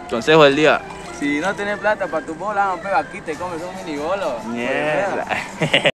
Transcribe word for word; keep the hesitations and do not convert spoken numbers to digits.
Consejo del día. Si no tenés plata para tu bola, vamos, pega aquí, te comes un minibolo. Mierda.